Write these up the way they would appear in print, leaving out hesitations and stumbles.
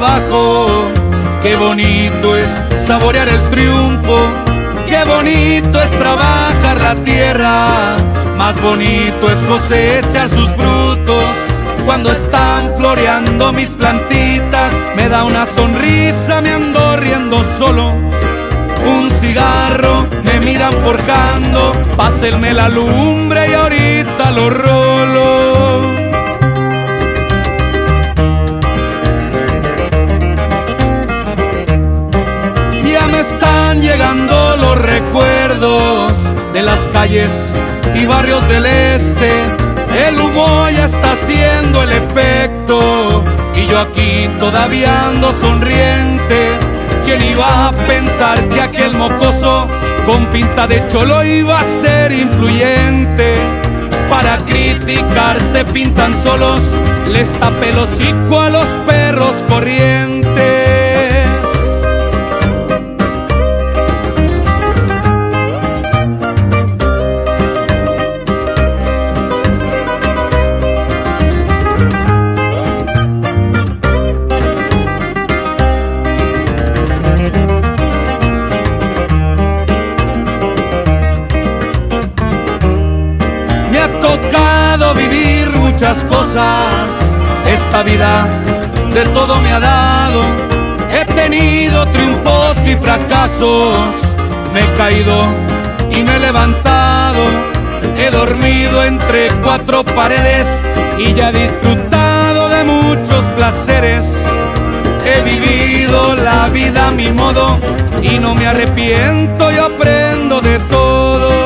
trabajo. Qué bonito es saborear el triunfo, qué bonito es trabajar la tierra, más bonito es cosechar sus frutos. Cuando están floreando mis plantitas, me da una sonrisa, me ando riendo solo. Un cigarro, me miran forjando, pásenme la lumbre y ahorita lo rolo. Ya me están llegando los recuerdos de las calles y barrios del este. El humo ya está haciendo el efecto y yo aquí todavía ando sonriente. ¿Quién iba a pensar que aquel mocoso con pinta de cholo iba a ser influyente? Para criticar se pintan solos, les tapé el hocico a los perros corrientes. Me ha tocado vivir muchas cosas, esta vida de todo me ha dado. He tenido triunfos y fracasos, me he caído y me he levantado. He dormido entre cuatro paredes y ya he disfrutado de muchos placeres. He vivido la vida a mi modo y no me arrepiento, yo aprendo de todo.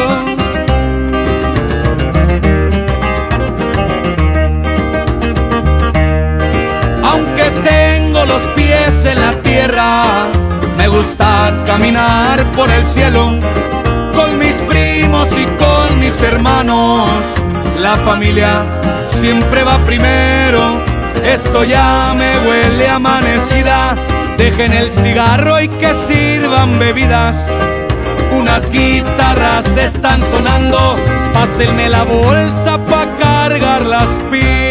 Aunque tengo los pies en la tierra, me gusta caminar por el cielo, con mis primos y con mis hermanos. La familia siempre va primero, esto ya me huele a amanecida. Dejen el cigarro y que sirvan bebidas. Unas guitarras están sonando, pásenme la bolsa pa' cargar las pilas.